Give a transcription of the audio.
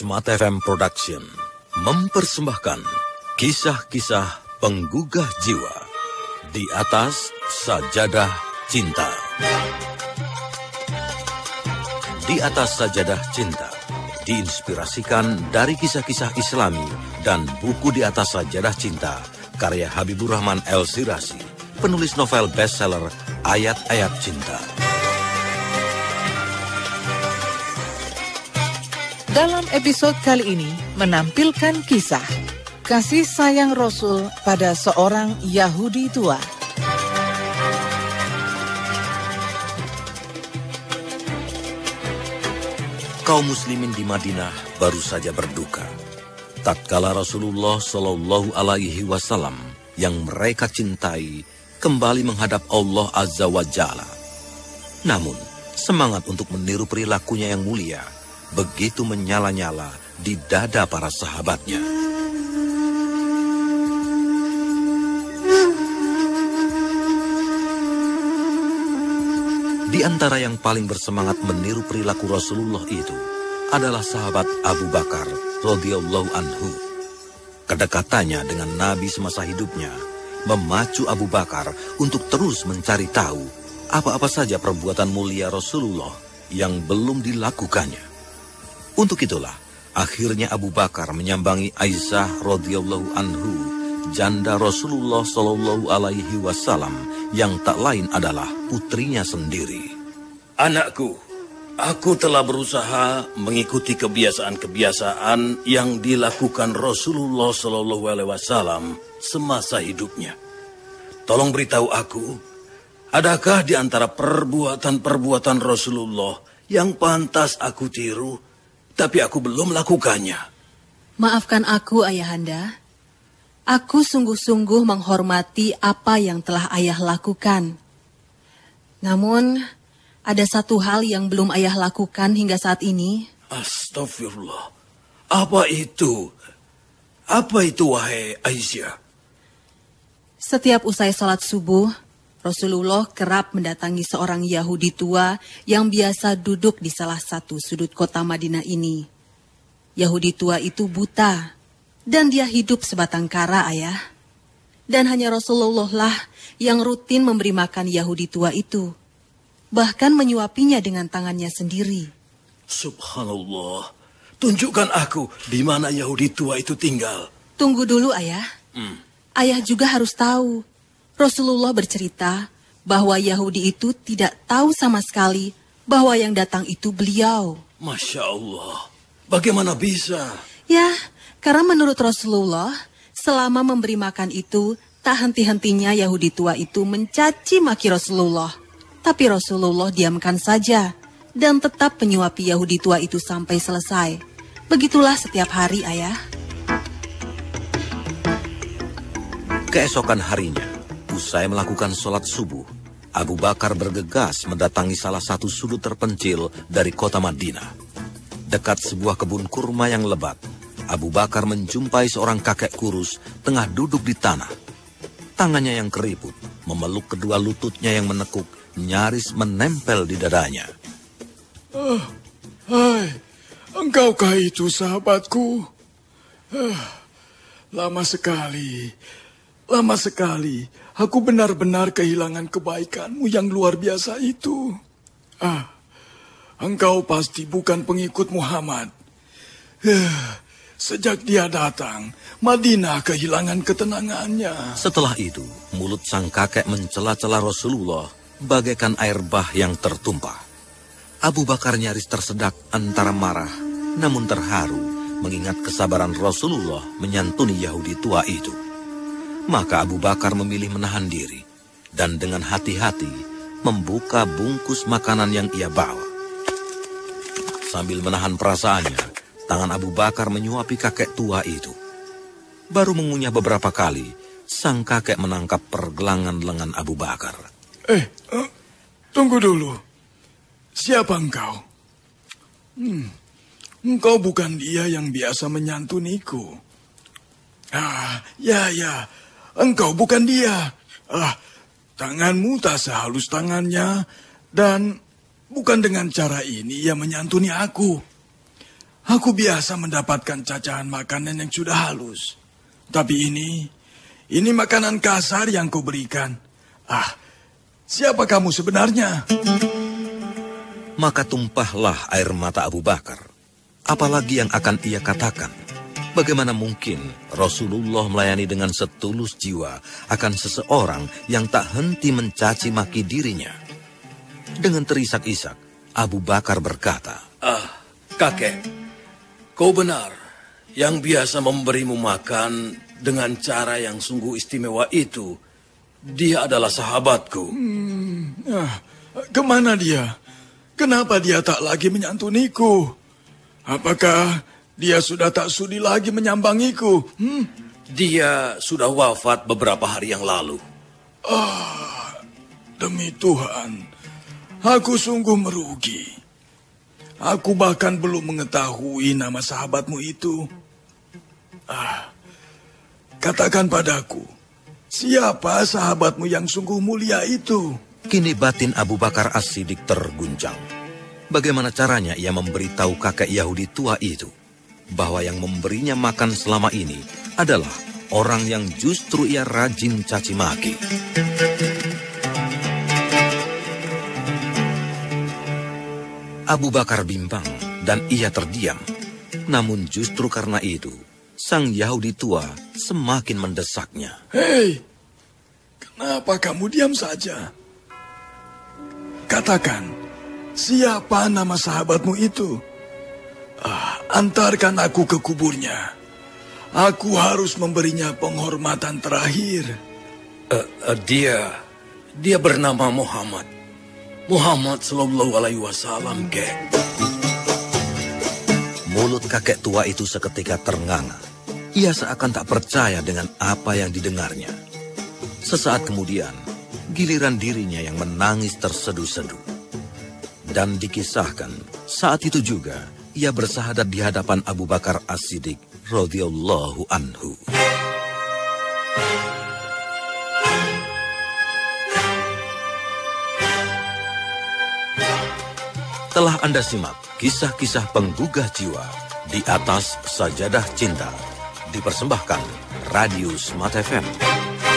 Smart FM Production mempersembahkan kisah-kisah penggugah jiwa di atas sajadah cinta. Di atas sajadah cinta diinspirasikan dari kisah-kisah Islami dan buku Di Atas Sajadah Cinta karya Habibur Rahman El-Sirasi, penulis novel bestseller Ayat-Ayat Cinta. Dalam episode kali ini menampilkan kisah kasih sayang Rasul pada seorang Yahudi tua. Kaum muslimin di Madinah baru saja berduka. Tatkala Rasulullah Shallallahu Alaihi Wasallam yang mereka cintai kembali menghadap Allah Azza wa Jalla. Namun, semangat untuk meniru perilakunya yang mulia begitu menyala-nyala di dada para sahabatnya. Di antara yang paling bersemangat meniru perilaku Rasulullah itu adalah sahabat Abu Bakar radhiyallahu anhu. Kedekatannya dengan Nabi semasa hidupnya memacu Abu Bakar untuk terus mencari tahu apa-apa saja perbuatan mulia Rasulullah yang belum dilakukannya. Untuk itulah, akhirnya Abu Bakar menyambangi Aisyah radhiyallahu anhu, janda Rasulullah Shallallahu Alaihi Wasallam yang tak lain adalah putrinya sendiri. Anakku, aku telah berusaha mengikuti kebiasaan-kebiasaan yang dilakukan Rasulullah Shallallahu Alaihi Wasallam semasa hidupnya. Tolong beritahu aku, adakah di antara perbuatan-perbuatan Rasulullah yang pantas aku tiru, tapi aku belum melakukannya? Maafkan aku, Ayahanda. Aku sungguh-sungguh menghormati apa yang telah Ayah lakukan. Namun, ada satu hal yang belum Ayah lakukan hingga saat ini. Astagfirullah. Apa itu? Apa itu, wahai Aisyah? Setiap usai sholat subuh, Rasulullah kerap mendatangi seorang Yahudi tua yang biasa duduk di salah satu sudut kota Madinah ini. Yahudi tua itu buta, dan dia hidup sebatang kara, Ayah. Dan hanya Rasulullah lah yang rutin memberi makan Yahudi tua itu, bahkan menyuapinya dengan tangannya sendiri. Subhanallah, tunjukkan aku di mana Yahudi tua itu tinggal. Tunggu dulu, Ayah. Ayah juga harus tahu. Rasulullah bercerita bahwa Yahudi itu tidak tahu sama sekali bahwa yang datang itu beliau. Masya Allah, bagaimana bisa? Ya, karena menurut Rasulullah, selama memberi makan itu, tak henti-hentinya Yahudi tua itu mencaci maki Rasulullah. Tapi Rasulullah diamkan saja dan tetap menyuapi Yahudi tua itu sampai selesai. Begitulah setiap hari, Ayah. Keesokan harinya, usai melakukan sholat subuh, Abu Bakar bergegas mendatangi salah satu sudut terpencil dari kota Madinah. Dekat sebuah kebun kurma yang lebat, Abu Bakar menjumpai seorang kakek kurus tengah duduk di tanah. Tangannya yang keriput memeluk kedua lututnya yang menekuk, nyaris menempel di dadanya. Hai, engkaukah itu sahabatku? Lama sekali aku benar-benar kehilangan kebaikanmu yang luar biasa itu. Engkau pasti bukan pengikut Muhammad. Sejak dia datang, Madinah kehilangan ketenangannya. Setelah itu, mulut sang kakek mencela-cela Rasulullah bagaikan air bah yang tertumpah. Abu Bakar nyaris tersedak antara marah, namun terharu mengingat kesabaran Rasulullah menyantuni Yahudi tua itu. Maka Abu Bakar memilih menahan diri dan dengan hati-hati membuka bungkus makanan yang ia bawa. Sambil menahan perasaannya, tangan Abu Bakar menyuapi kakek tua itu. Baru mengunyah beberapa kali, sang kakek menangkap pergelangan lengan Abu Bakar. Tunggu dulu. Siapa engkau? Engkau bukan dia yang biasa menyantuniku. Ya. Engkau bukan dia. Tanganmu tak sehalus tangannya, dan bukan dengan cara ini ia menyantuni aku. Aku biasa mendapatkan cacahan makanan yang sudah halus. Tapi ini makanan kasar yang kau berikan. Siapa kamu sebenarnya? Maka tumpahlah air mata Abu Bakar. Apalagi yang akan ia katakan? Bagaimana mungkin Rasulullah melayani dengan setulus jiwa akan seseorang yang tak henti mencaci maki dirinya? Dengan terisak-isak, Abu Bakar berkata, Kakek, kau benar. Yang biasa memberimu makan dengan cara yang sungguh istimewa itu, dia adalah sahabatku. Kemana dia? Kenapa dia tak lagi menyantuniku? Apakah dia sudah tak sudi lagi menyambangiku? Dia sudah wafat beberapa hari yang lalu. Demi Tuhan, aku sungguh merugi. Aku bahkan belum mengetahui nama sahabatmu itu. Katakan padaku, siapa sahabatmu yang sungguh mulia itu? kini batin Abu Bakar As-Siddiq terguncang. Bagaimana caranya ia memberitahu kakek Yahudi tua itu bahwa yang memberinya makan selama ini adalah orang yang justru ia rajin caci maki. Abu Bakar bimbang dan ia terdiam. Namun justru karena itu, sang Yahudi tua semakin mendesaknya. Hei, kenapa kamu diam saja? Katakan, siapa nama sahabatmu itu? Antarkan aku ke kuburnya. Aku harus memberinya penghormatan terakhir. Dia bernama Muhammad. Muhammad Sallallahu Alaihi Wasallam, kek. Mulut kakek tua itu seketika ternganga. Ia seakan tak percaya dengan apa yang didengarnya. Sesaat kemudian, giliran dirinya yang menangis terseduh-seduh. Dan dikisahkan, saat itu juga ia bersahadat di hadapan Abu Bakar As-Siddiq radhiyallahu anhu. Telah Anda simak kisah-kisah penggugah jiwa di atas sajadah cinta, dipersembahkan Radio Smart FM.